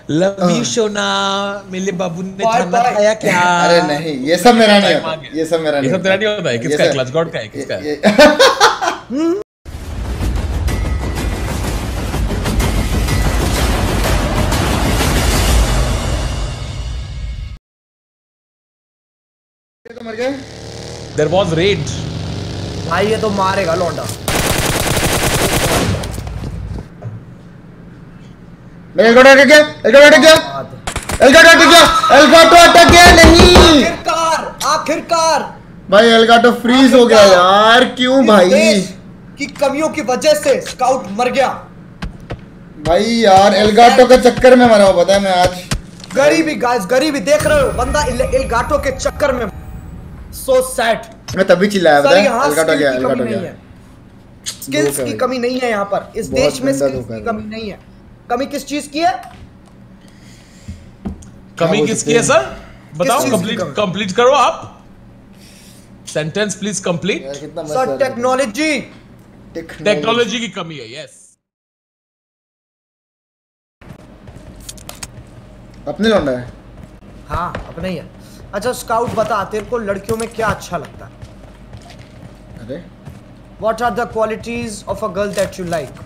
Love you सोना, मेरे बाबू ने खाना खाया क्या? अरे नहीं, ये सब मेरा नहीं होता, ये सब मेरा नहीं, ये सब तेरा नहीं होता है। किसका है? क्लच गॉड का है? किसका है? तो मर गए। There was raid. भाई ये तो मारेगा लौंडा। एल्गाटो अटक गया, एल्गाटो अटक गया, एल्गाटो अटक गया, एल्गाटो अटक गया। नहीं, आखिरकार भाई एल्गाटो फ्रीज हो गया यार, क्यों भाई? की कमियों की वजह से स्काउट मर गया भाई यार, एल्गाटो के चक्कर में मरा हूं, पता है मैं आज। गरीबी गाइस, गरीबी देख रहे हो, बंदा एल्गाटो के चक्कर में। So sad. मैं तभी चिल्लाया, पता है? एल्गाटो गया, एल्गाटो गया। स्किल्स की कमी नहीं है यहाँ पर, इस देश में स्किल्स की कमी नहीं है। कमी किस चीज की है? कमी किसकी है सर? बताओ, कंप्लीट करो आप। Sentence please complete. Sir technology की कमी है। यस, अपने लौंडा है। हाँ अपने ही है। अच्छा स्काउट बता, तेरे को लड़कियों में क्या अच्छा लगता है? अरे What are the qualities of a girl that you like?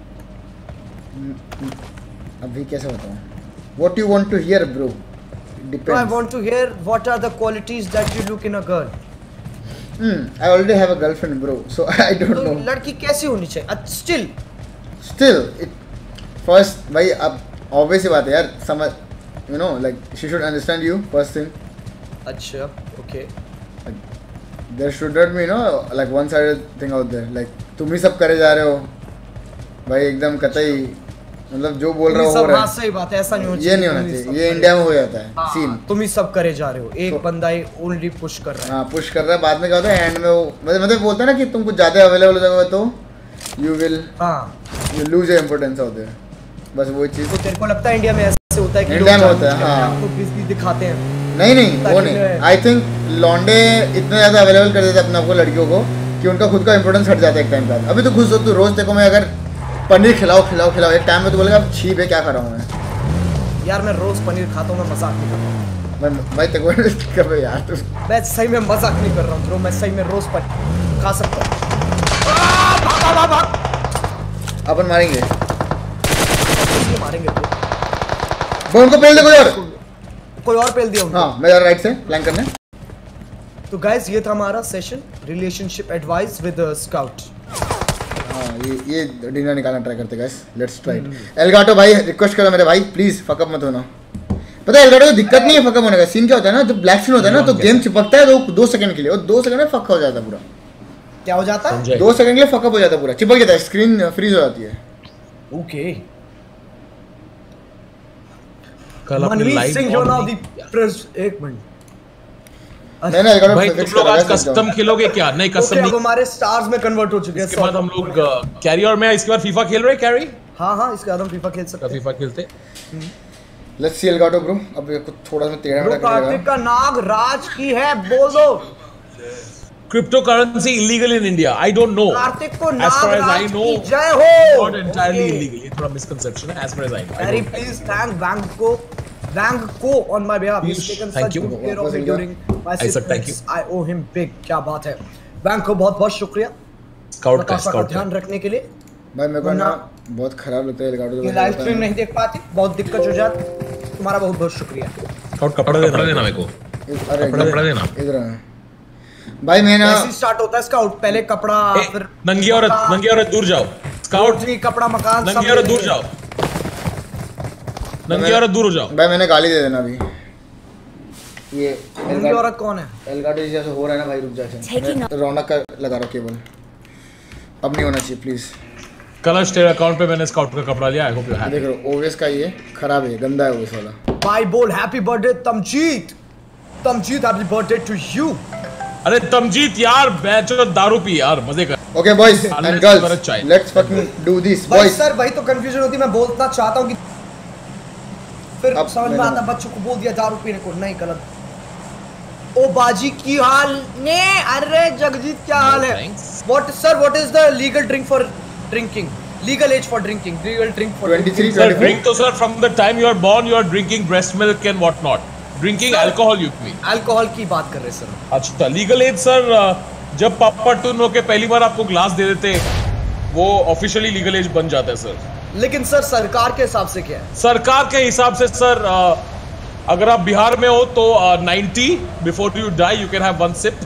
अभी कैसे बताऊं? What you want to hear, bro? Depends. No, I want to hear what are the qualities that you look in a girl. I already have a girlfriend, bro. So I don't know. लड़की कैसी होनी चाहिए? Still, first भाई अब obvious सी बात है यार, समझ, you know, like she should understand you first thing. अच्छा, okay. There shouldn't be, you know, like one-sided thing out there. Like तुम ही सब करे जा रहे हो भाई, एकदम कतई, मतलब जो बोल रहा हो रहा है। सही बात है, ऐसा नहीं होना चाहिए। ये नहीं होना चाहिए, ये इंडिया में हो जाता है सीन। तुम ही सब करे जा रहे हो, एक बंदा ही ओनली पुश कर रहा है। हाँ, पुश कर रहा है, बाद में क्या होता है, एंड में वो मतलब बोलते हैं ना कि तुम कुछ ज्यादा अवेलेबल हो जाओगे तो you will lose your importance out there. बस वही चीज। तो तेरे को लगता है इंडिया में ऐसे होता है कि इंडिया में होता है? हाँ, आपको बिजली दिखाते हैं। नहीं वो नहीं। आई थिंक लॉन्डे इतने ज्यादा अवेलेबल कर देते अपने आपको लड़कियों को कि उनका खुद का इंपोर्टेंस हट जाता है एक टाइम बाद। अभी तो खुद सोच, तू रोज देखो, मैं अगर पनीर खिलाओ एक टाइम में तो बोलेगा अब छी बे क्या खा रहा हूँ मैं। यार मैं रोज पनीर खाता हूँ, मैं मजाक नहीं कर रहा हूँ भाई तेरे को कब यार तू। मैं सही में मजाक नहीं कर रहा हूँ ब्रो, मैं सही में रोज पनीर खा सकता हूँ। अपन मारेंगे ब्रो, उनको पेल दे कोई और पेल दिया उनको। हाँ, मैं राइट से प्लान करने। तो गाइस ये था हमारा session relationship advice with scout. हाँ, ये डिनर निकालना ट्राई करते guys, let's try it. Elgato भाई रिक्वेस्ट करो मेरे भाई, प्लीज फकअप मत होना। पता है एल्गाटो को दिक्कत नहीं है फकअप होने का, सीन क्या होता है ना, जब ब्लैक स्क्रीन होता है ना तो गेम चिपकता है 2 सेकंड के लिए, और 2 सेकंड में फक हो जाता है पूरा। क्या हो जाता है? 2 सेकंड के लिए फकअप हो जाता है पूरा, चिपक जाता है, स्क्रीन फ्रीज हो जाती है। ओके। कल अपनी लाइव एक मिनट भाई, तुम लोग आज कस्टम खेलोगे क्या? नहीं कस्टम नहीं, हमारे स्टार्स में कन्वर्ट हो चुके हैं। इसके बाद हम लोग कैरी और मैं इसके बाद फीफा खेल रहे हैं। कैरी हाँ इसके बाद हम फीफा खेल सकते हैं। फीफा खेलते। लेट्स सी एल्गाटो ब्रो, अब कुछ थोड़ा सा टेढ़ा मेढ़ा करेगा। कार्तिक का नाग राज की है, बोल दो। Cryptocurrency illegal in India. I don't know. Kartik को as far as I know, जय हो। not entirely illegal. ये थोड़ा misconception है as far as I know. Very please thank bank को on my behalf. He's taken such good care of me during my sickness. I owe him big. क्या बात है, bank को बहुत बहुत शुक्रिया Scout का ध्यान रखने के लिए। भाई मेरे को ना बहुत खराब लगता है एल्गाटो, ये लाइव स्ट्रीम नहीं देख पाती, बहुत दिक्कत हो जाती, तुम्हारा बहुत बहुत शुक्रिया। Scout कपड़ा देना मेरे को, कपड़ा देना इधर भाई। मैं ना ऐसे स्टार्ट होता है स्काउट, पहले कपड़ा, फिर नंगी औरत दूर जाओ। स्काउट नहीं, कपड़ा मकान, नंगी औरत दूर जाओ, नंगी औरत दूर हो जाओ। भाई मैंने गाली दे देना अभी। ये नंगी औरत कौन है? एल्गाटो जैसे हो रहा है ना भाई, रुक जा। रौनक का लगा रहा केबल, अब नहीं होना चाहिए प्लीज। कलश तेरे अकाउंट पे मैंने स्काउट का कपड़ा लिया, आई होप यू हैव। देख लो ओवेस का ये खराब है, गंदा है ओवेस वाला। भाई बोल happy birthday Tamjeet, happy birthday to you. अरे तमजीत यार, बैचो दारू पी यार, मजे कर। Okay boys and girls, let's fucking do this boys. Sir भाई तो कंफ्यूजन होती, मैं बोलना चाहता हूं कि फिर समझ में आता, बच्चों को बोल दिया दारू पीने को, नहीं गलत। ओ बाजी की हाल ने, अरे जगजीत क्या हाल है? What is the legal drink for drinking? Legal age for drinking. Legal drink for 23, Sir, 24. drink to sir from the time you are born you are drinking breast milk and what not. Drinking alcohol you mean. Alcohol की बात कर रहे हैं sir. अच्छा legal as sir जब पापा twin होके पहली बार आपको ग्लास दे देते वो ऑफिशियली लीगल एज बन जाता है सर. लेकिन सर सरकार के हिसाब से क्या है? सरकार के हिसाब से सर अगर आप बिहार में हो तो 90 before you die you can have one sip.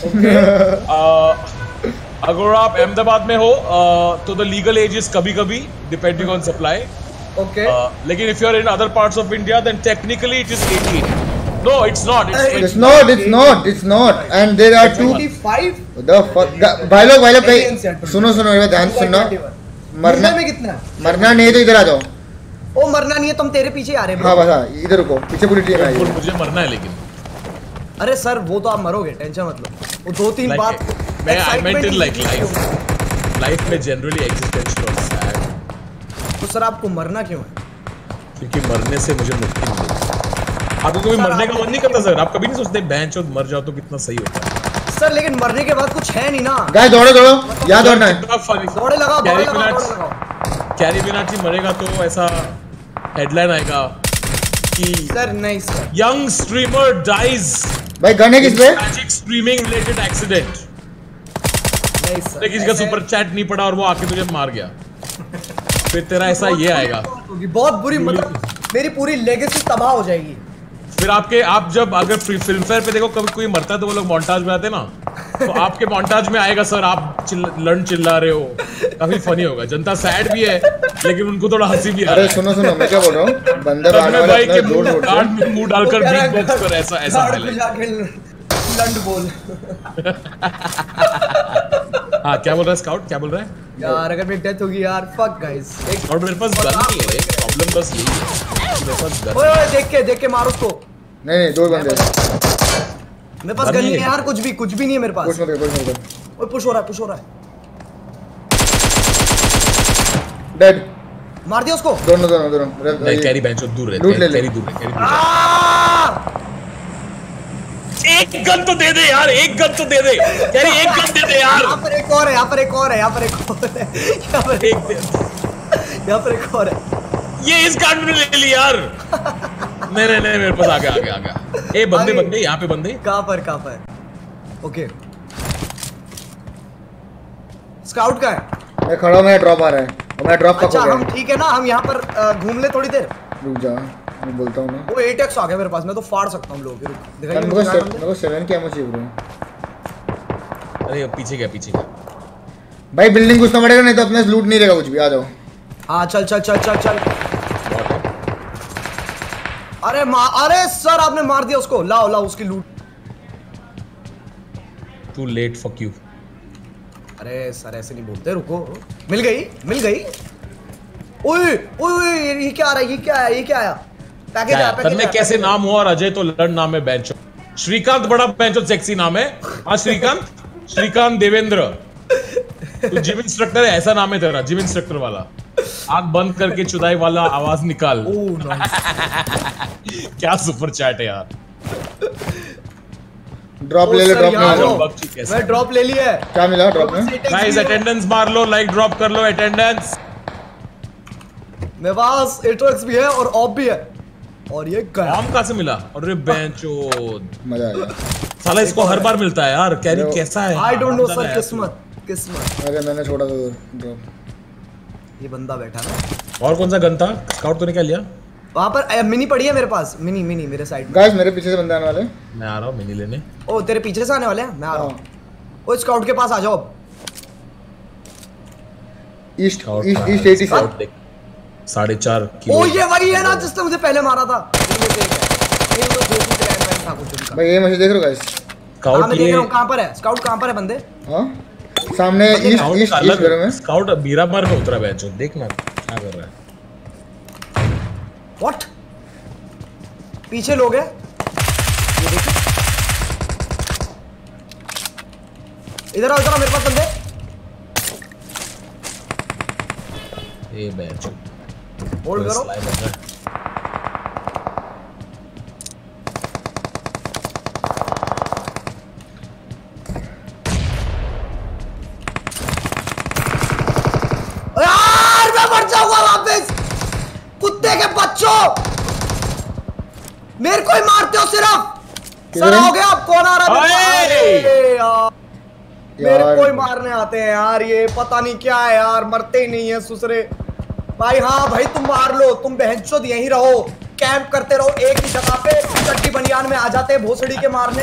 अगर आप अहमदाबाद में हो तो द लीगल एज इज कभी कभी डिपेंडिंग ऑन सप्लाई. Okay. लेकिन if you are in other parts of India, then technically it is 18. No, it's not. It's not. And there are two. 25. The fuck. भाई लोग कहीं सुनो मेरा ध्यान सुनना. मरना में कितना है? मरना नहीं तो इधर आ जाओ. ओ मरना नहीं है तुम तेरे पीछे आ रहे हो. हाँ बस इधर रुको पीछे पूरी टीम आई है. मुझे मरना है लेकिन. अरे सर वो तो आप मरोगे टेंशन मत लो. वो 2-3 बात. I meant in like life में generally existential or sad. तो सर आपको मरना क्यों है? क्योंकि मरने से मुझे मुक्ति मिलेगी. आपको कभी मरने का मन नहीं करता सर? आप कभी नहीं सोचते बेंच और मर जाओ तो कितना सही होता है? सर लेकिन मरने के बाद कुछ है नहीं ना. गाइस दौड़ो यहाँ दौड़ना है. दौड़े लगाओ. कैरीमिनाटी मरेगा तो ऐसा हेडलाइन आएगा कि सर नहीं सर. Young streamer dies. भाई गन है किस पे? Tragic streaming related accident. नहीं सर. किसी का सुपर चैट नहीं पड़ा और वो आके तुझे मार गया. फिर तेरा ऐसा ये आएगा. बहुत बुरी मतलब मेरी पूरी लेगेसी तबाह हो जाएगी. फिर आप जब अगर फिल्म फेयर पे देखो कभी कोई मरता है तो वो लोग मोन्टाज में आते ना तो आपके मोन्टाज में आएगा सर आप चिल्ला रहे हो. काफी फनी होगा. जनता सैड भी है लेकिन उनको थोड़ा हंसी भी आ रहा है. सुनो मैं क्या बोल रहा हूँ. बंदर आने वाला अपना जोर मुंह डालकर बिग बॉक्स पर ऐसा लंड बोल. हाँ क्या बोल रहा है स्काउट? क्या बोल रहा है यार? अगर मेरी डेथ होगी यार फक गाइस. और मेरे पास गन नहीं है. प्रॉब्लम बस यही है मेरे पास गन. ओए देख के मार उसको. नहीं दो बंदे. मेरे पास गन नहीं है यार. कुछ भी नहीं है मेरे पास. पुश मत. ओए पुश हो रहा है. डेड. मार दिया उसको. दोनों. कैरी बेंच दूर रहे. कैरी दूर रहे. एक गन तो दे दे यार. एक गन तो दे दे कैरी. एक गन दे दे यार. यहाँ पर एक और है. ये इस गार्ड में ले ली यार. नहीं मेरे पास आ गया. ए बंदे यहाँ पे बंदे. कहाँ पर? ओके स्काउट का है. मैं खड़ा हूँ. मैं ड्रॉप आ रहा है. मैं ड्रॉप अच्छा हम ठीक है ना. हम यहाँ पर घूम ले थोड़ी देर. रुक जा मैं बोलता हूँ ना. वो 8x आ गया मेरे पास. मैं तो फाड़ सकता हूँ लोग. मेरे को 7 की एमओ चाहिए ब्रो. अरे पीछे गया. भाई बिल्डिंग घुसना पड़ेगा नहीं तो अपने लूट नहीं रहेगा कुछ भी. आ जाओ. हाँ चल. अरे सर आपने मार दिया उसको. लाओ उसकी लूट. Too late fuck you. अरे सर ऐसे नहीं बोलते. रुको. मिल गई. ओए ये क्या आ रहा है? ये क्या आया? पैकेज में कैसे नाम हुआ? और अजय तो लड़ नाम है. बेंचो श्रीकांत बड़ा बेंचो सेक्सी नाम है. हाँ श्रीकांत देवेंद्र. तू जिम इंस्ट्रक्टर है ऐसा नाम है तेरा. जिम इंस्ट्रक्टर वाला. आंख बंद करके चुदाई वाला आवाज निकाल. क्या सुपर चैट है यार. ड्रॉप ले लो. मैं ड्रॉप ले लिया है. क्या मिला ड्रॉप में? गाइस अटेंडेंस मार लो. लाइक ड्रॉप कर लो. अटेंडेंस. मेरे पास एट्रोक्स भी है और ऑफ भी है. और ये काम कहाँ से मिला? अरे बेंचो मजा आ गया. साला इसको हर बार मिलता है यार. कैरी कैसा है? I don't know sir. किस्मत. अरे मैंने छोड़ा था ड्रॉप. ये बंदा बैठा ना. और कौन सा गन था? स्काउट तूने क्या लिया? वहाँ पर मिनी पड़ी है मेरे पास. मिनी मेरे साइड. गाइस मेरे पीछे से बंदे आने वाले. मैं आ रहा हूँ मिनी लेने. ओ तेरे पीछे से आने वाले हैं. मैं आ रहा हूँ. ओ स्काउट के पास आ जाओ. ईस्ट 87. 4.5 किलो. ओ ये वही है ना जिसने मुझे पहले मारा था. भाई ये मुझे देख रहे हो गाइस. स्काउट ये कहां पर है? स्काउट कहां पर है बंदे? हां सामने ईस्ट घर में. स्काउट बीराबार में उतरा बेंचो. देखना क्या कर रहा है. व्हाट? पीछे लोग हैं. ये देखो. इधर आओ मेरे पास बंदे. ये बेंचो होल्ड करो. के बच्चों, मेरे को ही मारते हो सिर्फ। सर हो गया, अब कौन आ रहा है? यार मेरे को ही मारने आते हैं यार, ये पता नहीं क्या है यार, मरते ही नहीं है सुसरे भाई। हाँ भाई तुम मार लो, तुम बहनचोद यहीं रहो, कैंप करते रहो एक ही जगह पे, चट्टी बनियान में आ जाते हैं भोसड़ी के मारने।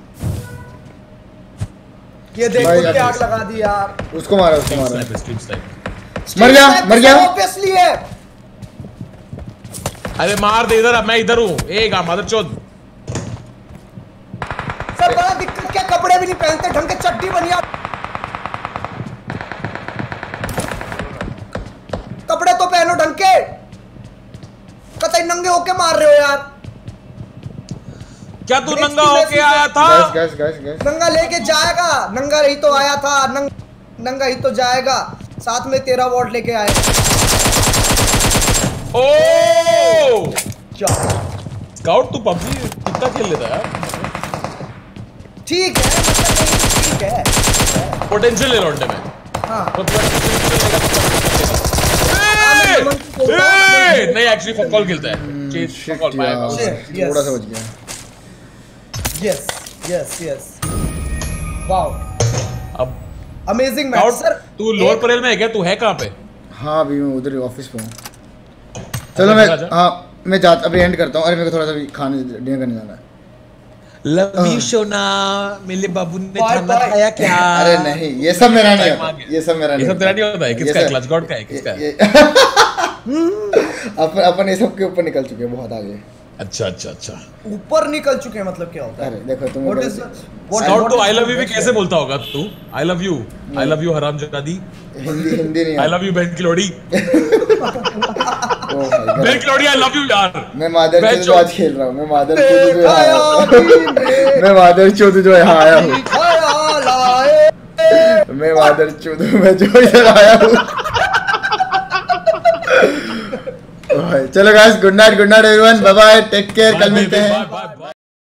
ये देख के आग लगा दी यार। उसको मारा, उसको मारा, मर गया ऑब्वियसली है। अरे मार दे इधर, मैं इधर हूँ। एक मदरचोद। सर बड़ा दिक्कत क्या, कपड़े भी नहीं पहनते ढंग के, चड्डी बनिया, कपड़े तो पहनो ढंग के, कतई नंगे होके मार रहे हो यार। क्या तू नंगा होके आया था? गैस नंगा लेके जाएगा, नंगा ही तो आया था, नंगा ही तो जाएगा, साथ में 13 वॉट लेके आए। ओ क्या स्काउट, तू पबजी कितना खेल लेता है? ठीक है, मतलब ठीक है, पोटेंशियल ले लौटने में। हाँ तो नहीं एक्चुअली फकॉल खेलता है। चेज फकॉल थोड़ा सा बच गया। यस वाओ, अब अमेजिंग मैच सर। तू लोअर परेल में है क्या? तू है कहाँ पे? हाँ अभी मैं उधर ऑफिस पे हूँ। चलो मैं जाता, अभी एंड करता हूँ। अरे मेरे को थोड़ा सा खाने डिनर करने जाना है। लव यू सोना, मेरे बाबू ने खाना खाया क्या? अरे नहीं, ये सब मेरा नहीं होता, ये सब मेरा नहीं, ये सब तेरा नहीं होता है। किसका है? क्लच गॉड का है? किसका है? अपन ये सब के ऊपर निकल चुके हैं, बहुत आगे। अच्छा ऊपर निकल चुके हैं मतलब क्या होता है? अरे देखो तुम स्काउट तो आई लव यू भी कैसे बोलता होगा तू? आई लव यू हरामजादी। हिंदी नहीं, आई लव यू बहन की लोड़ी। बहन की लोड़ी, आई लव यू यार। मैं मादर चोद आज खेल रहा हूँ, मैं मादर चोद जो यहाँ आया हूँ, मैं मादर चोद मैं जो इधर आया हूँ। चलो guys, good night everyone, bye bye, take care, कल मिलते हैं।